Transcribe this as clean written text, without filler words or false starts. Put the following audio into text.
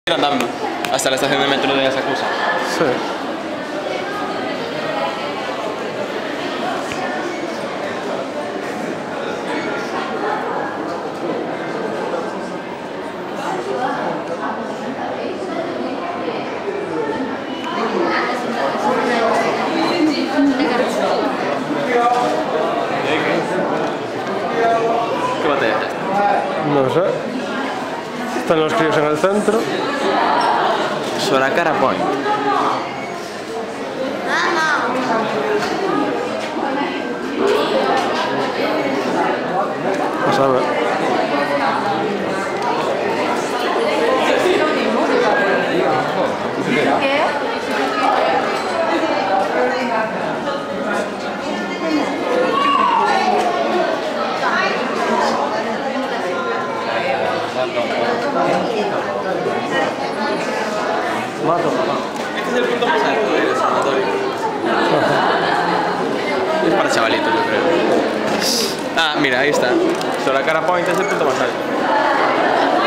Andando hasta la estación de metro de Asakusa. Sí. ¿Qué batalla es esta? No sé. Están los críos en el centro. Sorakara Point. Vas a ver. Este es el punto más alto del sanatorio. Es para chavalitos, yo creo. Ah, mira, ahí está. Sorakara Point es el punto más alto.